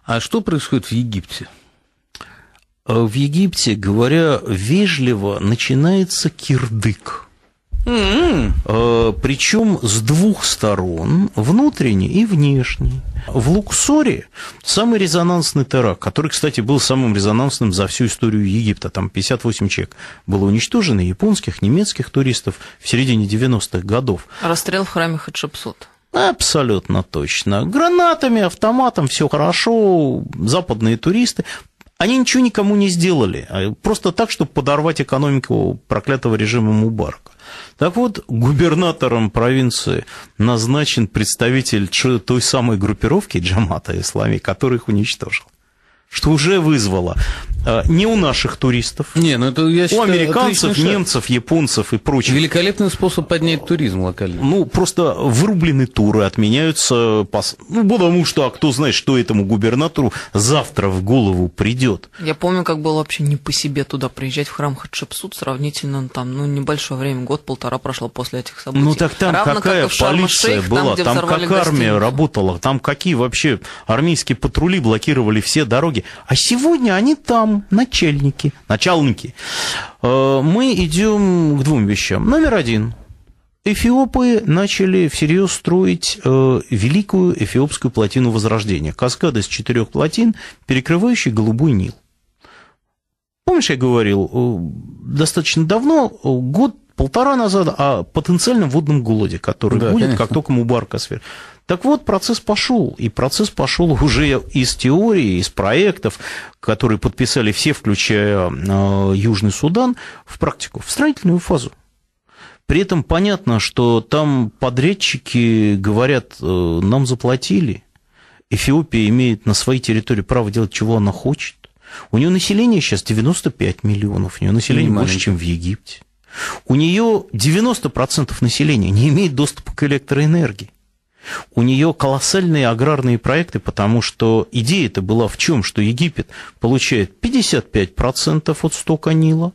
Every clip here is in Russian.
А что происходит в Египте? В Египте, говоря вежливо, начинается кирдык. Причем с двух сторон, внутренней и внешней. В Луксоре самый резонансный теракт, который, кстати, был самым резонансным за всю историю Египта, там 58 человек было уничтожено, японских, немецких туристов в середине 90-х годов. Расстрел в храме Хатшепсут. Абсолютно точно. Гранатами, автоматом, все хорошо, западные туристы. Они ничего никому не сделали, просто так, чтобы подорвать экономику проклятого режима Мубарака. Так вот, губернатором провинции назначен представитель той самой группировки Джамата Ислами, который их уничтожил. Что уже вызвало не у наших туристов, не, ну это, я считаю, у американцев, немцев, японцев и прочих. Великолепный способ поднять туризм локальный. Ну, просто вырублены туры, отменяются, потому что, а кто знает, что этому губернатору завтра в голову придет. Я помню, как было вообще не по себе туда приезжать в храм Хатшепсут, сравнительно там, небольшое время, год-полтора прошло после этих событий. Ну, так там равно какая полиция была, там как армия работала, там какие вообще армейские патрули блокировали все дороги. А сегодня они там, начальники. Мы идем к двум вещам. Номер один. Эфиопы начали всерьез строить великую эфиопскую плотину Возрождения. Каскад из 4 плотин, перекрывающий Голубой Нил. Помнишь, я говорил достаточно давно, год-полтора назад, о потенциальном водном голоде, который будет, конечно, как только Мубарак освободит. Так вот, процесс пошел, и процесс пошел уже из теории, из проектов, которые подписали все, включая Южный Судан, в практику, в строительную фазу. При этом понятно, что там подрядчики говорят, нам заплатили, Эфиопия имеет на своей территории право делать, чего она хочет. У нее население сейчас 95 миллионов, у нее население больше, чем в Египте. У нее 90% населения не имеет доступа к электроэнергии. У нее колоссальные аграрные проекты, потому что идея-то была в чем? Что Египет получает 55% от стока Нила,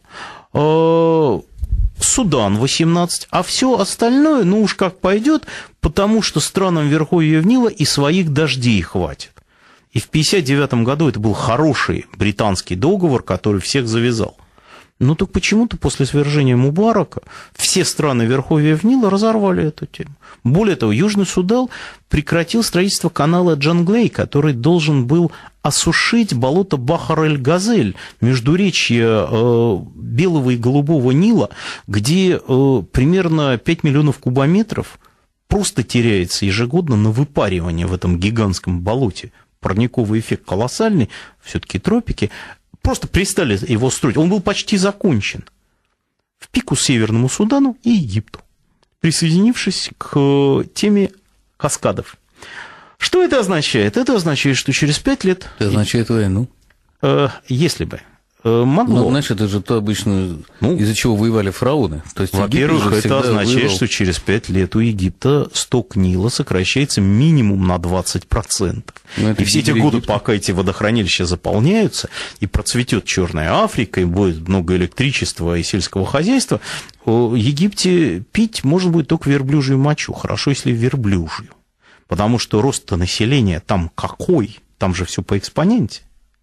Судан 18%, а все остальное, ну уж как пойдет, потому что странам верховья Нила и своих дождей хватит. И в 1959 году это был хороший британский договор, который всех завязал. Ну так почему-то после свержения Мубарака все страны верховья Нила разорвали эту тему. Более того, Южный Судан прекратил строительство канала Джанглей, который должен был осушить болото Бахар-эль-Газель, междуречье Белого и Голубого Нила, где примерно 5 миллионов кубометров просто теряется ежегодно на выпаривание в этом гигантском болоте. Парниковый эффект колоссальный, все-таки тропики. Просто перестали его строить. Он был почти закончен в пику Северному Судану и Египту, присоединившись к теме каскадов. Что это означает? Это означает, что через 5 лет... Это означает войну. Если бы. Могло. Ну, знаешь, это же то обычно, из-за чего воевали фараоны. То есть, во-первых, это означает, что через 5 лет у Египта сток Нила сокращается минимум на 20%. И все эти годы, пока эти водохранилища заполняются, и процветет Черная Африка, и будет много электричества и сельского хозяйства, в Египте пить можно будет только верблюжью мочу. Хорошо, если верблюжью. Потому что рост населения там какой? Там же все по экспоненте.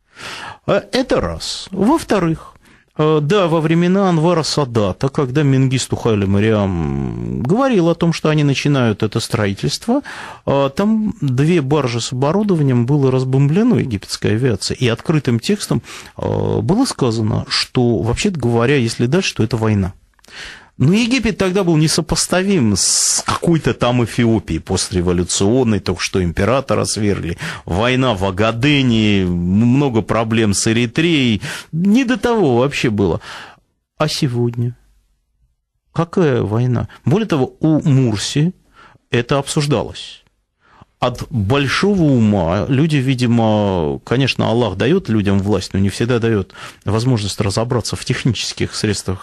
Это раз. Во-вторых, да, во времена Анвара Садата, когда Менгисту Хайле Мариам говорил о том, что они начинают это строительство, там 2 баржи с оборудованием было разбомблено египетской авиацией, и открытым текстом было сказано, что, вообще-то говоря, если дальше, то это война. Но Египет тогда был несопоставим с какой-то там Эфиопией постреволюционной, только что императора свергли, война в Агадене, много проблем с Эритреей, не до того вообще было. А сегодня? Какая война? Более того, у Мурси это обсуждалось. От большого ума люди, видимо, конечно, Аллах дает людям власть, но не всегда дает возможность разобраться в технических средствах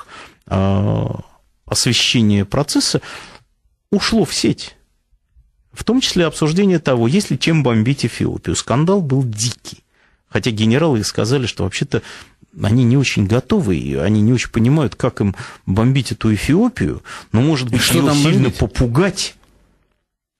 освещение процесса, ушло в сеть. В том числе обсуждение того, есть ли чем бомбить Эфиопию. Скандал был дикий. Хотя генералы сказали, что вообще-то они не очень готовы, и они не очень понимают, как им бомбить эту Эфиопию, но, может быть, ее сильно попугать.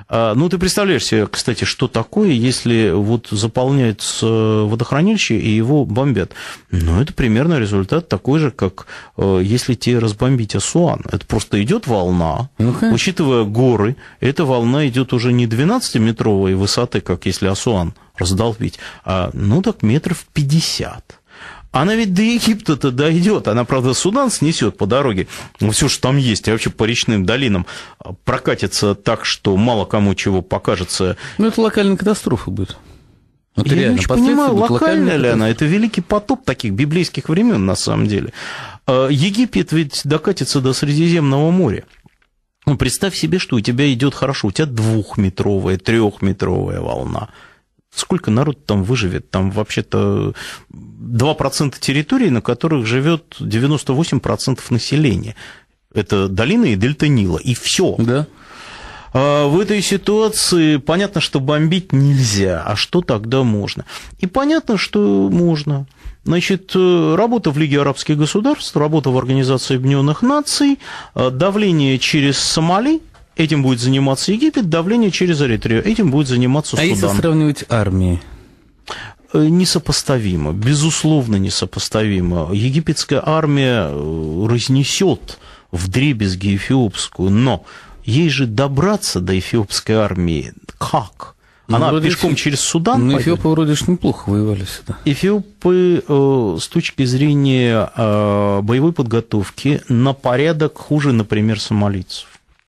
Ну, ты представляешь себе, кстати, что такое, если вот заполняется водохранилище и его бомбят? Ну, это примерно результат такой же, как если тебе разбомбить Асуан. Это просто идет волна, учитывая горы, эта волна идет уже не 12-метровой высоты, как если Асуан раздолбить, а, ну, так метров 50. Она ведь до Египта-то дойдет. Она, правда, Судан снесет по дороге. Все, что там есть, и вообще по речным долинам прокатится так, что мало кому чего покажется. Ну, это локальная катастрофа будет. Вот я не очень понимаю, локальная ли она. Это великий потоп таких библейских времен, на самом деле. Египет ведь докатится до Средиземного моря. Ну, представь себе, что у тебя идет хорошо, у тебя 2-метровая, 3-метровая волна. Сколько народ там выживет? Там вообще-то 2% территории, на которых живет 98% населения. Это долина и дельта Нила, и все. Да. В этой ситуации понятно, что бомбить нельзя, а что тогда можно? И понятно, что можно. Значит, работа в Лиге арабских государств, работа в Организации Объединенных Наций, давление через Сомали. Этим будет заниматься Египет, давление через Эритрею. Этим будет заниматься Судан. А если сравнивать армии? Несопоставимо, безусловно несопоставимо. Египетская армия разнесет вдребезги эфиопскую, но ей же добраться до эфиопской армии как? Она пешком через Судан пойдет? Эфиопы вроде ж неплохо воевали сюда. Эфиопы с точки зрения боевой подготовки на порядок хуже, например, сомалийцев.